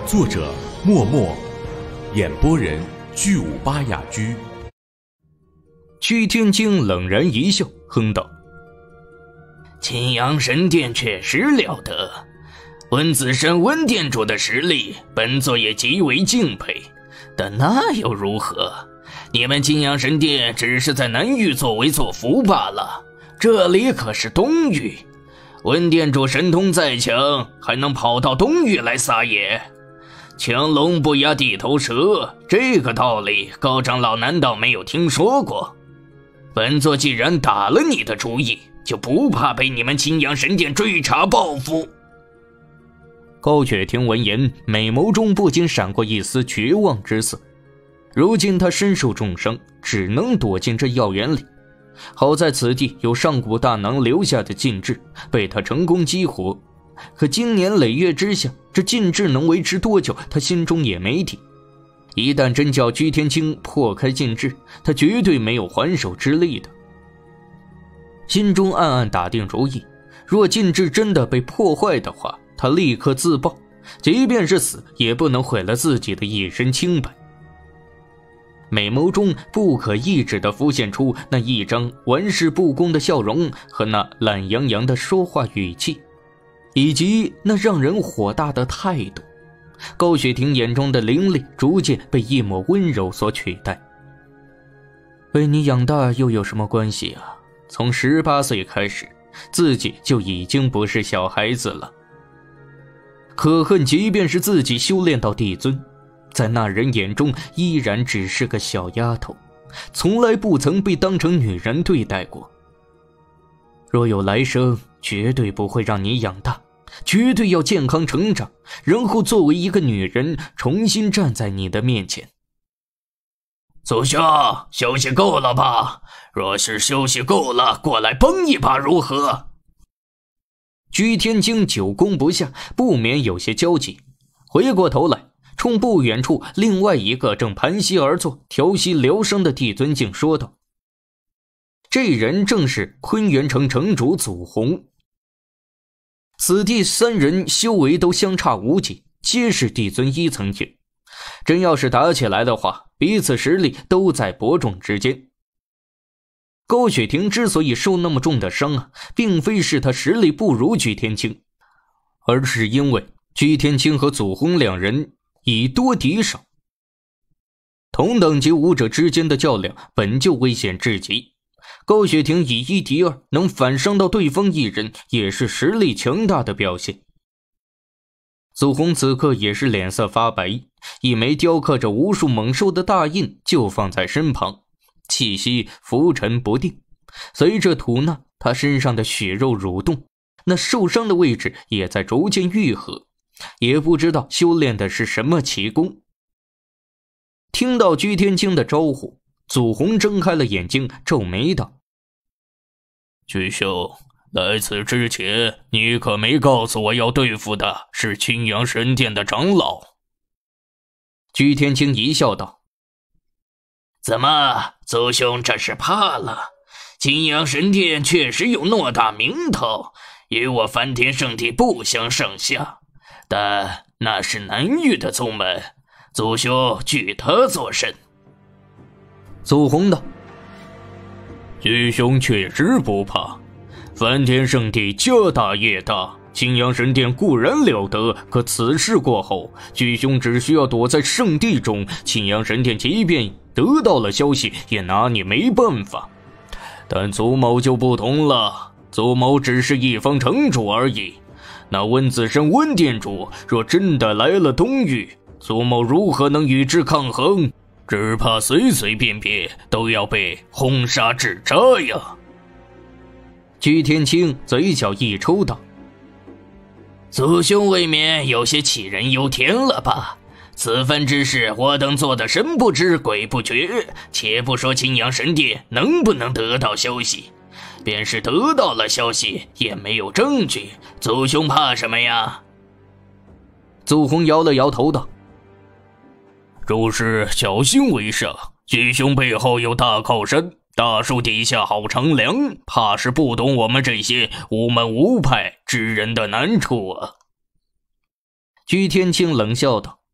作者默默，演播人巨武巴雅居。 屈天惊冷然一笑，哼道： 青阳神殿确实了得，温子申温殿主的实力本座也极为敬佩，但那又如何？你们青阳神殿只是在南域作威作福罢了，这里可是东域，温殿主神通再强，还能跑到东域来撒野？强龙不压地头蛇，这个道理高长老难道没有听说过？本座既然打了你的主意，就不怕被你们青阳神殿追查报复。 高雪婷闻言，美眸中不禁闪过一丝绝望之色。如今他身受重伤，只能躲进这药园里。好在此地有上古大囊留下的禁制，被他成功激活。可经年累月之下，这禁制能维持多久，他心中也没底。一旦真叫居天清破开禁制，他绝对没有还手之力的。心中暗暗打定主意，若禁制真的被破坏的话，他立刻自爆，即便是死也不能毁了自己的一身清白。美眸中不可抑制地浮现出那一张玩世不恭的笑容和那懒洋洋的说话语气，以及那让人火大的态度。高雪婷眼中的凌厉逐渐被一抹温柔所取代。被你养大又有什么关系啊？从18岁开始，自己就已经不是小孩子了。可恨即便是自己修炼到帝尊，在那人眼中依然只是个小丫头，从来不曾被当成女人对待过。若有来生，绝对不会让你养大，绝对要健康成长，然后作为一个女人重新站在你的面前。 祖兄，休息够了吧？若是休息够了，过来帮一把如何？ 居天清久攻不下，不免有些焦急，回过头来冲不远处另外一个正盘膝而坐调息疗伤的帝尊境说道。这人正是昆元城城主祖洪。此地三人修为都相差无几，皆是帝尊1层境，真要是打起来的话，彼此实力都在伯仲之间。高雪婷之所以受那么重的伤并非是她实力不如居天清，而是因为居天清和祖洪两人以多敌少。同等级武者之间的较量本就危险至极，高雪婷以1敌2，能反伤到对方一人，也是实力强大的表现。祖洪此刻也是脸色发白，一枚雕刻着无数猛兽的大印就放在身旁，气息浮沉不定。随着吐纳，他身上的血肉蠕动，那受伤的位置也在逐渐愈合，也不知道修炼的是什么奇功。听到居天清的招呼，祖洪睁开了眼睛，皱眉道： 居兄，来此之前，你可没告诉我要对付的是青阳神殿的长老。 居天清一笑道： 怎么，祖兄这是怕了？青阳神殿确实有偌大名头，与我梵天圣地不相上下，但那是南域的宗门，祖兄惧他作甚？ 祖洪道： 居兄确实不怕，梵天圣地家大业大，青阳神殿固然了得，可此事过后，居兄只需要躲在圣地中，青阳神殿即便得到了消息，也拿你没办法。但祖某就不同了，祖某只是一方城主而已，那温子申温殿主若真的来了东域，祖某如何能与之抗衡？只怕随随便便都要被轰杀致渣呀。 居天清嘴角一抽道： 祖兄未免有些杞人忧天了吧？此番之事我等做得神不知鬼不觉，且不说青阳神殿能不能得到消息，便是得到了消息也没有证据，祖兄怕什么呀？ 祖洪摇了摇头道： 诸事小心为上，居兄背后有大靠山，大树底下好乘凉，怕是不懂我们这些无门无派之人的难处啊。 居天清冷笑道：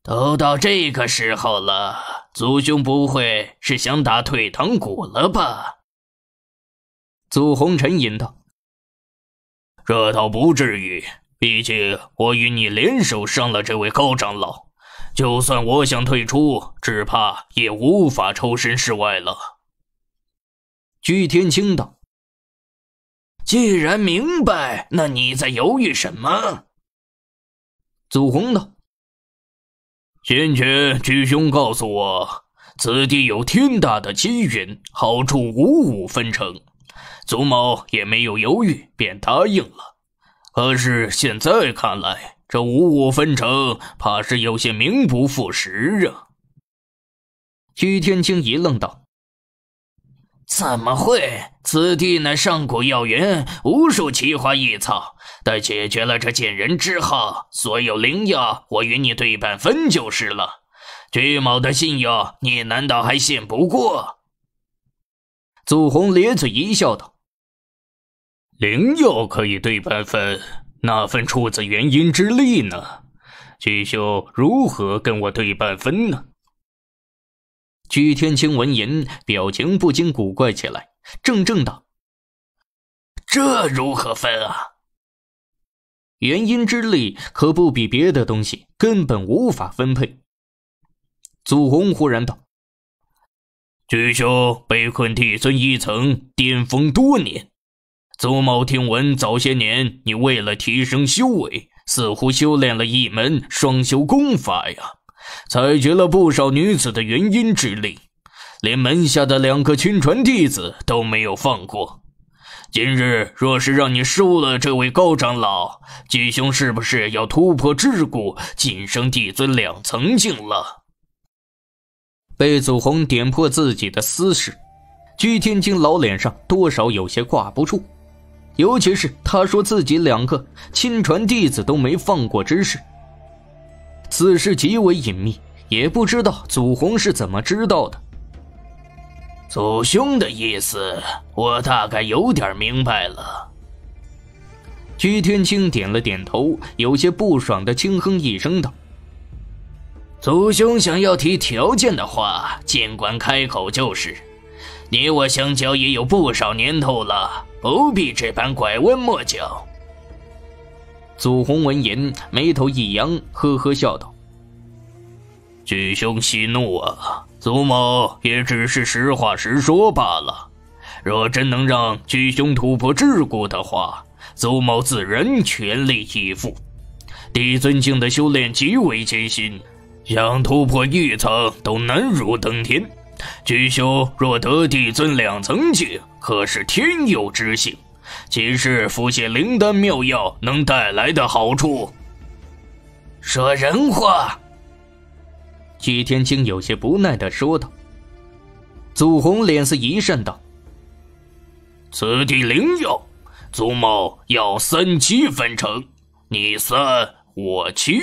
都到这个时候了，祖兄不会是想打退堂鼓了吧？ 祖红沉吟道：“ 这倒不至于，毕竟我与你联手伤了这位高长老，就算我想退出，只怕也无法抽身事外了。” 居天青道：“ 既然明白，那你在犹豫什么？” 祖红道：“ 先前居兄告诉我，此地有天大的机缘，好处五五分成。祖某也没有犹豫，便答应了。可是现在看来，这五五分成怕是有些名不副实啊。” 居天青一愣道：“ 怎么会？此地乃上古药园，无数奇花异草，待解决了这贱人之后，所有灵药我与你对半分就是了。居某的信用，你难道还信不过？” 祖红咧嘴一笑道：“ 灵药可以对半分，那份出自元阴之力呢？居兄如何跟我对半分呢？” 居天青闻言，表情不禁古怪起来，怔怔道：“ 这如何分啊？” 元阴之力可不比别的东西，根本无法分配。祖红忽然道：“ 居兄被困帝尊一层，巅峰多年。祖某听闻早些年你为了提升修为，似乎修炼了一门双修功法呀，采掘了不少女子的元阴之力，连门下的2个亲传弟子都没有放过。今日若是让你收了这位高长老，居兄是不是要突破桎梏，晋升帝尊2层境了？” 被祖红点破自己的私事，居天青老脸上多少有些挂不住，尤其是他说自己2个亲传弟子都没放过之事。此事极为隐秘，也不知道祖红是怎么知道的。 祖兄的意思，我大概有点明白了。 居天青点了点头，有些不爽地轻哼一声道：“ 祖兄想要提条件的话，尽管开口就是。你我相交也有不少年头了，不必这般拐弯抹角。” 祖红闻言，眉头一扬，呵呵笑道：“ 居兄息怒啊，祖某也只是实话实说罢了。若真能让居兄突破桎梏的话，祖某自然全力以赴。帝尊境的修炼极为艰辛，想突破1层都难如登天。居兄若得帝尊2层境，可是天佑之幸。岂是服些灵丹妙药能带来的好处？”说人话。 居天青有些不耐地说道。祖红脸色一闪道：“ 此地灵药，祖某要3七分成，你3我7。”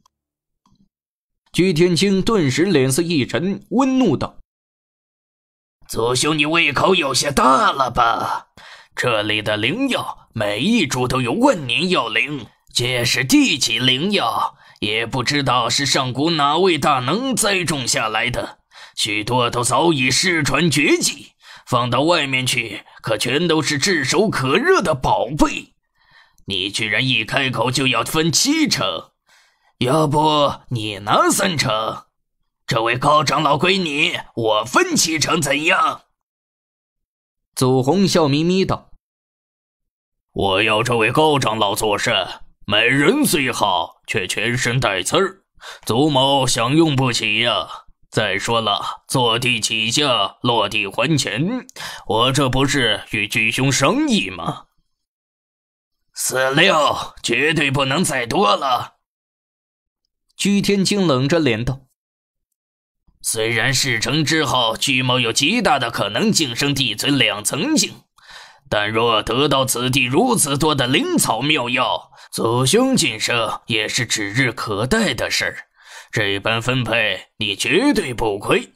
居天青顿时脸色一沉，温怒道：“ 祖兄，你胃口有些大了吧？这里的灵药每一株都有万年药灵，皆是地级灵药，也不知道是上古哪位大能栽种下来的，许多都早已失传绝迹，放到外面去可全都是炙手可热的宝贝。你居然一开口就要分7成，要不你拿3成？这位高长老归你，我分7成怎样？” 祖红笑眯眯道：“ 我要这位高长老做甚？美人虽好，却全身带刺儿，祖某享用不起呀。再说了，坐地起价，落地还钱，我这不是与居兄商议吗？”“4、6，绝对不能再多了。” 居天青冷着脸道：“ 虽然事成之后，居某有极大的可能晋升帝尊2层境，但若得到此地如此多的灵草妙药，祖兄晋升也是指日可待的事儿。这般分配，你绝对不亏。”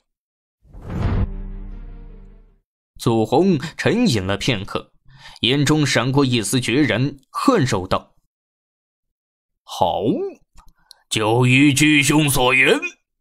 祖红沉吟了片刻，眼中闪过一丝决然，颔首道：“ 好， 就依居兄所言。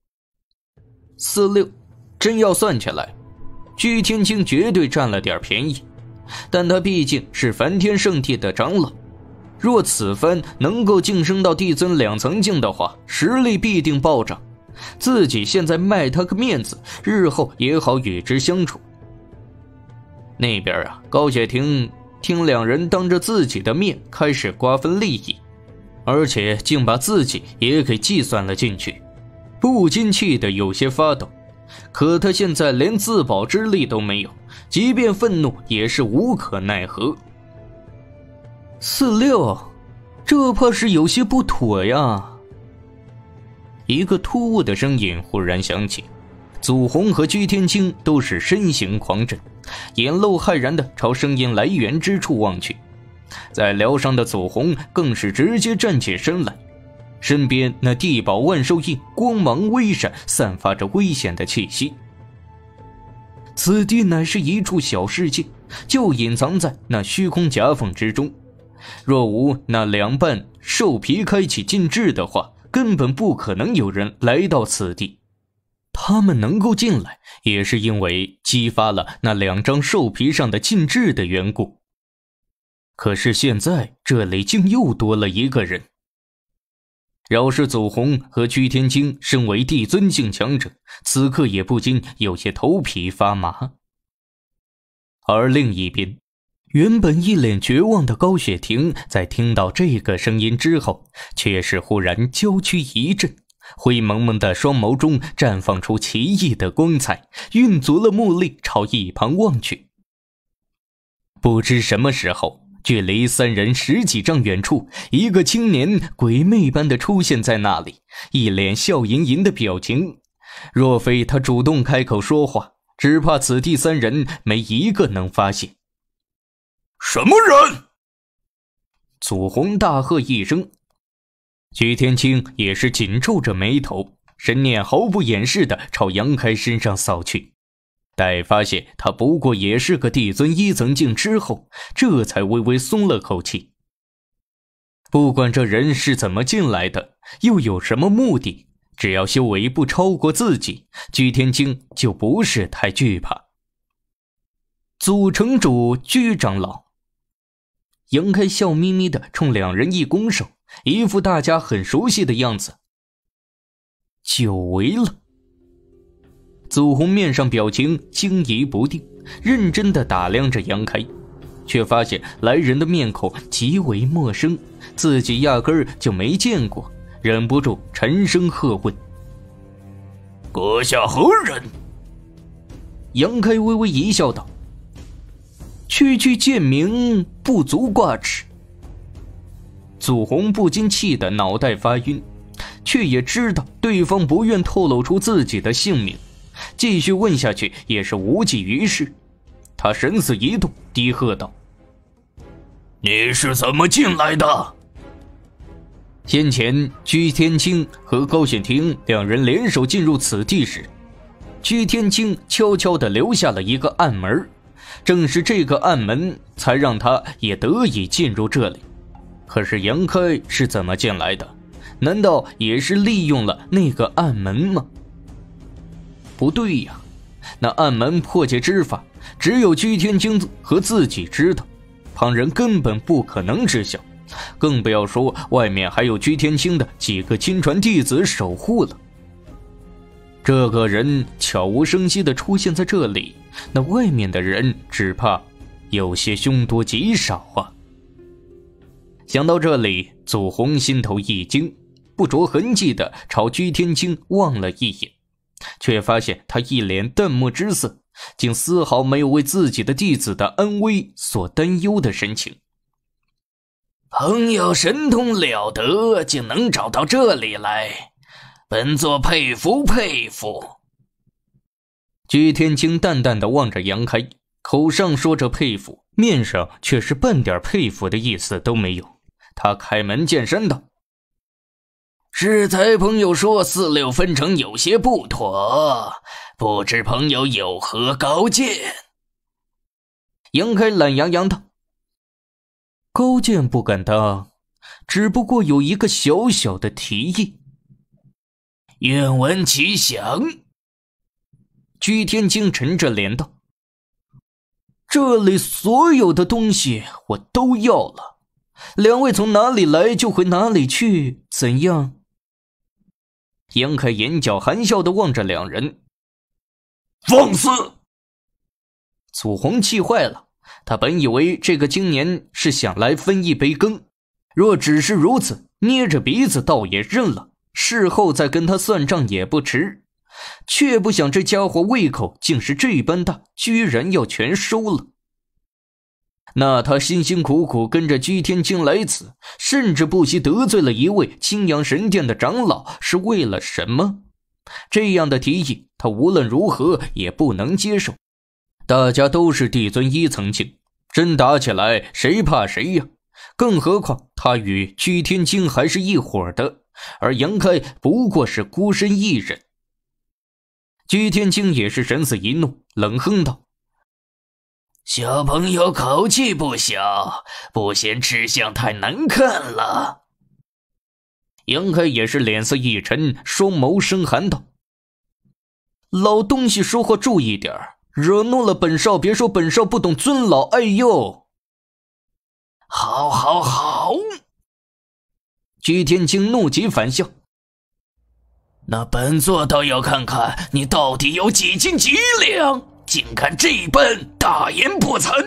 46，真要算起来，居天清绝对占了点便宜，但他毕竟是梵天圣地的长老，若此番能够晋升到帝尊2层境的话，实力必定暴涨。自己现在卖他个面子，日后也好与之相处。那边啊，高雪婷听两人当着自己的面开始瓜分利益，而且竟把自己也给计算了进去，不禁气得有些发抖。可他现在连自保之力都没有，即便愤怒也是无可奈何。46，这怕是有些不妥呀。一个突兀的声音忽然响起，祖红和居天清都是身形狂震，眼露骇然地朝声音来源之处望去。在疗伤的祖红更是直接站起身来，身边那地宝万寿印光芒微闪，散发着危险的气息。此地乃是一处小世界，就隐藏在那虚空夹缝之中，若无那2瓣兽皮开启禁制的话，根本不可能有人来到此地。他们能够进来，也是因为激发了那2张兽皮上的禁制的缘故。可是现在这里竟又多了一个人。饶是祖红和居天清身为帝尊境强者，此刻也不禁有些头皮发麻。而另一边，原本一脸绝望的高雪婷在听到这个声音之后，却是忽然娇躯一震，灰蒙蒙的双眸中绽放出奇异的光彩，运足了目力朝一旁望去。不知什么时候，距离3人10几丈远处，一个青年鬼魅般的出现在那里，一脸笑吟吟的表情。若非他主动开口说话，只怕此地3人没一个能发现。 什么人？ 祖红大喝一声，居天清也是紧皱着眉头，神念毫不掩饰地朝杨开身上扫去。待发现他不过也是个帝尊1层境之后，这才微微松了口气。不管这人是怎么进来的，又有什么目的，只要修为不超过自己，居天清就不是太惧怕。祖城主居长老，杨开笑眯眯地冲2人一拱手，一副大家很熟悉的样子。久违了。祖红面上表情惊疑不定，认真地打量着杨开，却发现来人的面孔极为陌生，自己压根儿就没见过，忍不住沉声喝问： 阁下何人？ 杨开微微一笑道：区区贱民，不足挂齿。祖红不禁气得脑袋发晕，却也知道对方不愿透露出自己的姓名，继续问下去也是无济于事。他神色一动，低喝道： 你是怎么进来的？ 先前居天清和高雪婷2人联手进入此地时，居天清悄悄地留下了一个暗门，正是这个暗门才让他也得以进入这里。可是杨开是怎么进来的？难道也是利用了那个暗门吗？不对呀，那暗门破解之法只有居天清和自己知道，旁人根本不可能知晓，更不要说外面还有居天清的几个亲传弟子守护了。这个人悄无声息地出现在这里，那外面的人只怕有些凶多吉少啊。想到这里，祖红心头一惊，不着痕迹地朝居天清望了一眼，却发现他一脸淡漠之色，竟丝毫没有为自己的弟子的安危所担忧的神情。 朋友神通了得，竟能找到这里来，本座佩服佩服。 居天清淡淡地望着杨开，口上说着佩服，面上却是半点佩服的意思都没有。他开门见山道： 适才朋友说46分成有些不妥，不知朋友有何高见？ 杨开懒洋洋道：高见不敢当，只不过有一个小小的提议。 愿闻其详。 居天惊沉着脸道：这里所有的东西我都要了，两位从哪里来就回哪里去，怎样？杨开眼角含笑地望着两人。 放肆！ 祖红气坏了，他本以为这个今年是想来分一杯羹，若只是如此，捏着鼻子倒也认了，事后再跟他算账也不迟。却不想这家伙胃口竟是这般大，居然要全收了。那他辛辛苦苦跟着居天惊来此，甚至不惜得罪了一位青阳神殿的长老，是为了什么？这样的提议他无论如何也不能接受。大家都是帝尊1层境，真打起来谁怕谁呀？更何况他与居天惊还是一伙的，而杨开不过是孤身一人。居天惊也是神色一怒，冷哼道： 小朋友口气不小，不嫌吃相太难看了。 杨开也是脸色一沉，双眸深寒道：老东西说话注意点，惹怒了本少，别说本少不懂尊老爱幼。 好好好！ 居天惊怒极反笑： 那本座倒要看看你到底有几斤几两，竟敢这般大言不惭！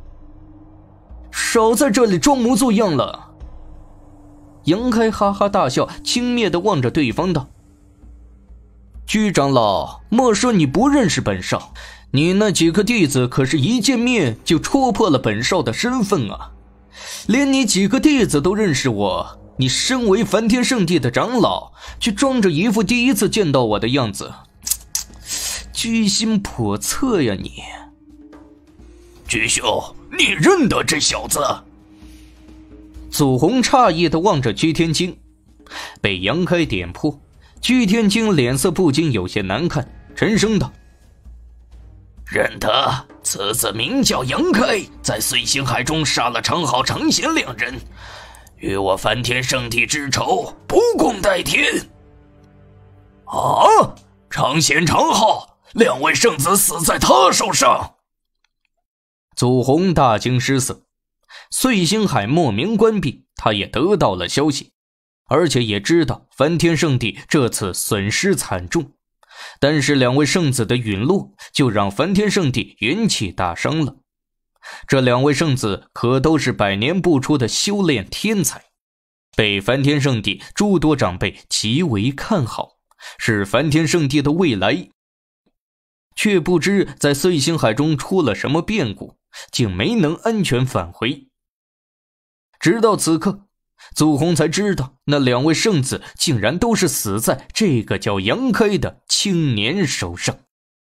少在这里装模作样了。杨开哈哈大笑，轻蔑地望着对方道：居长老，莫说你不认识本少，你那几个弟子可是一见面就戳破了本少的身份啊！连你几个弟子都认识我，你身为梵天圣地的长老，却装着一副第一次见到我的样子，居心叵测呀你！ 居兄，你认得这小子？ 祖红诧异地望着居天惊，被杨开点破，居天惊脸色不禁有些难看，沉声道： 认得，此子名叫杨开，在碎星海中杀了长浩、长贤两人，与我梵天圣地之仇不共戴天。啊！长贤、长浩两位圣子死在他手上。 祖红大惊失色，碎星海莫名关闭，他也得到了消息，而且也知道梵天圣地这次损失惨重，但是两位圣子的陨落就让梵天圣地元气大伤了。这两位圣子可都是百年不出的修炼天才，被梵天圣地诸多长辈极为看好，是梵天圣地的未来。却不知在碎星海中出了什么变故，竟没能安全返回。直到此刻，祖红才知道那两位圣子竟然都是死在这个叫杨开的青年手上。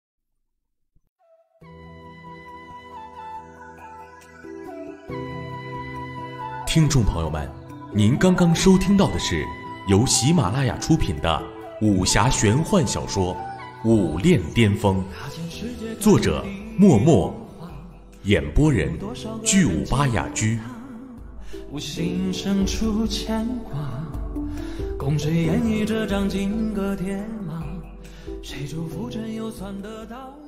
听众朋友们，您刚刚收听到的是由喜马拉雅出品的武侠玄幻小说《武炼巅峰》，作者默默，演播人巨武巴雅居。 我心深处牵挂，共谁演绎这张金戈铁马？谁祝福真又算得到？